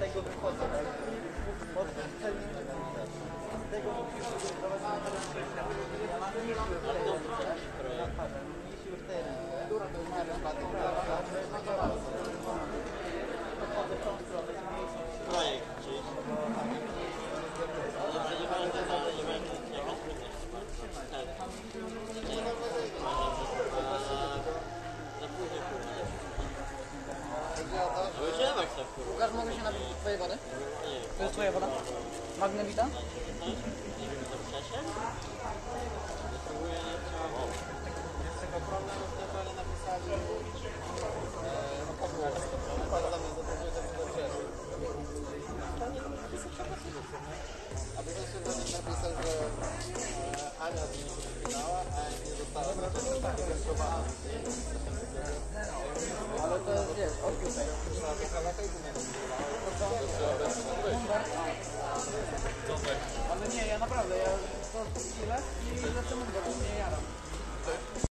tego wychodzę. Od tego musisz wyprowadzić na rozszerzenie. Mniejszy już ten. Która to jest marka, podchodzę w tą stronę, zmniejszyć. Projekt gdzieś. Dobrze, nie będę, ale nie będę jakaś trudność. Tak. Za późno kurwa. No już nie ma kto kurwa. Łukasz, mogę się napić twojej wody? Nie. To jest twoja woda? Magnevita? Nie wiem, co wcześniej? Spróbuję, nie trzeba. Jest tego problem, że ale napisali no to było bardzo mnie zatrudnił do wczoraj. A potem sobie napisał, że Ania z nim się wypinała, a ja nie została wykończowana. Ale to jest, wiesz, odbiór tego. Ale nie, ja naprawdę, ja to chwilę i